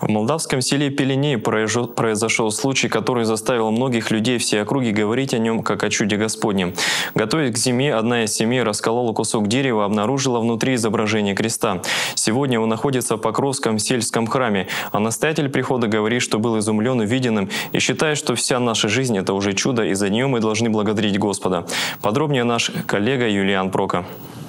В молдавском селе Пеленей произошел случай, который заставил многих людей всей округи говорить о нем как о чуде Господнем. Готовясь к зиме, одна из семей расколола кусок дерева, обнаружила внутри изображение креста. Сегодня он находится в Покровском сельском храме, а настоятель прихода говорит, что был изумлен увиденным и считает, что вся наша жизнь – это уже чудо, и за нее мы должны благодарить Господа. Подробнее наш коллега Юлиан Прока.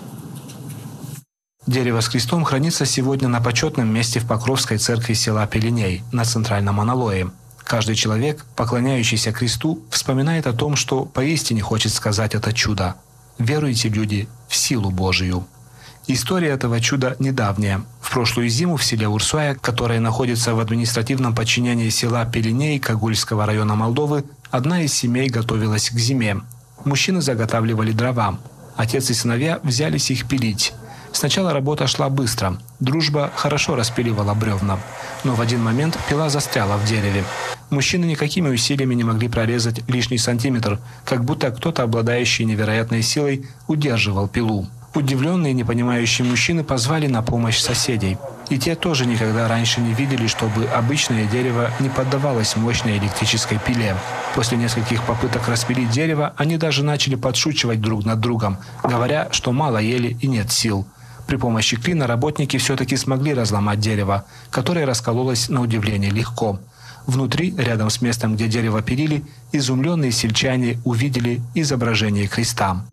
Дерево с крестом хранится сегодня на почетном месте в Покровской церкви села Пеленей на центральном аналое. Каждый человек, поклоняющийся кресту, вспоминает о том, что поистине хочет сказать это чудо. Веруйте, люди, в силу Божию. История этого чуда недавняя. В прошлую зиму в селе Урсуая, которое находится в административном подчинении села Пеленей Кагульского района Молдовы, одна из семей готовилась к зиме. Мужчины заготавливали дрова. Отец и сыновья взялись их пилить. Сначала работа шла быстро. Дружба хорошо распиливала бревна. Но в один момент пила застряла в дереве. Мужчины никакими усилиями не могли прорезать лишний сантиметр, как будто кто-то, обладающий невероятной силой, удерживал пилу. Удивленные и непонимающие мужчины позвали на помощь соседей. И те тоже никогда раньше не видели, чтобы обычное дерево не поддавалось мощной электрической пиле. После нескольких попыток распилить дерево, они даже начали подшучивать друг над другом, говоря, что мало ели и нет сил. При помощи клина работники все-таки смогли разломать дерево, которое раскололось на удивление легко. Внутри, рядом с местом, где дерево пилили, изумленные сельчане увидели изображение креста.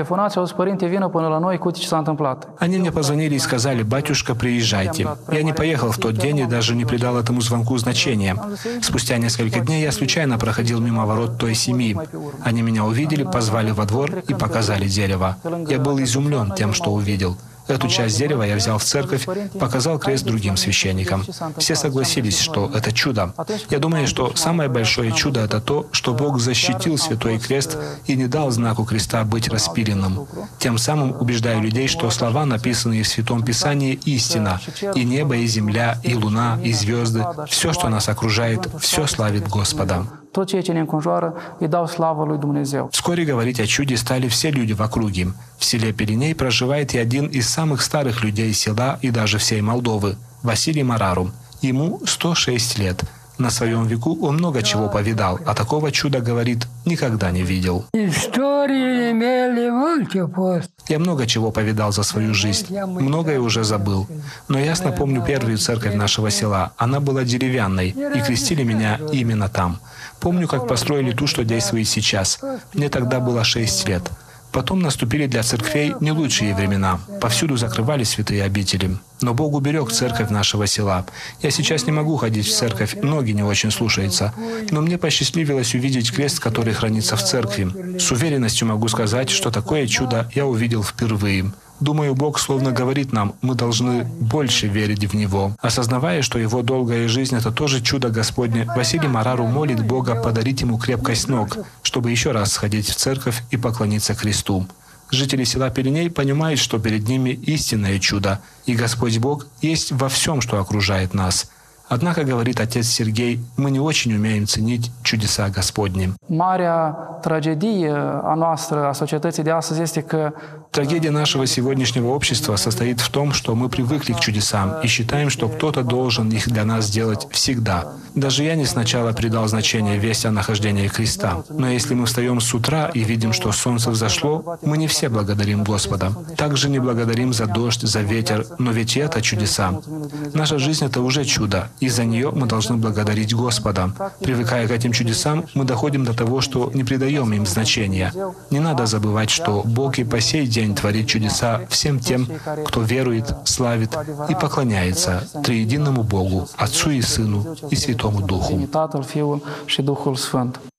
Они мне позвонили и сказали: «Батюшка, приезжайте». Я не поехал в тот день и даже не придал этому звонку значения. Спустя несколько дней я случайно проходил мимо ворот той семьи. Они меня увидели, позвали во двор и показали дерево. Я был изумлен тем, что увидел. Эту часть дерева я взял в церковь, показал крест другим священникам. Все согласились, что это чудо. Я думаю, что самое большое чудо – это то, что Бог защитил Святой Крест и не дал знаку креста быть распиленным. Тем самым убеждаю людей, что слова, написанные в Святом Писании, истина. И небо, и земля, и луна, и звезды – все, что нас окружает, все славит Господа. Вскоре говорить о чуде стали все люди в округе. В селе Пеленей проживает и один из самых старых людей села и даже всей Молдовы – Василий Марару. Ему 106 лет. На своем веку он много чего повидал, а такого чуда, говорит, никогда не видел. Истории имели мультипост. Я много чего повидал за свою жизнь, многое уже забыл. Но ясно помню первую церковь нашего села. Она была деревянной, и крестили меня именно там. Помню, как построили ту, что действует сейчас. Мне тогда было 6 лет. Потом наступили для церквей не лучшие времена. Повсюду закрывали святые обители. Но Бог уберег церковь нашего села. Я сейчас не могу ходить в церковь, ноги не очень слушаются. Но мне посчастливилось увидеть крест, который хранится в церкви. С уверенностью могу сказать, что такое чудо я увидел впервые. Думаю, Бог словно говорит нам, мы должны больше верить в Него. Осознавая, что Его долгая жизнь – это тоже чудо Господне, Василий Марару молит Бога подарить ему крепкость ног, чтобы еще раз сходить в церковь и поклониться кресту. Жители села Пеленей понимают, что перед ними истинное чудо, и Господь Бог есть во всем, что окружает нас. Однако, говорит отец Сергей, мы не очень умеем ценить чудеса Господни. Трагедия нашего сегодняшнего общества состоит в том, что мы привыкли к чудесам и считаем, что кто-то должен их для нас делать всегда. Даже я не сначала придал значение вести о нахождении креста. Но если мы встаем с утра и видим, что солнце взошло, мы не все благодарим Господа. Также не благодарим за дождь, за ветер, но ведь и это чудеса. Наша жизнь — это уже чудо. И за нее мы должны благодарить Господа. Привыкая к этим чудесам, мы доходим до того, что не придаем им значения. Не надо забывать, что Бог и по сей день творит чудеса всем тем, кто верует, славит и поклоняется триединому Богу, Отцу и Сыну и Святому Духу.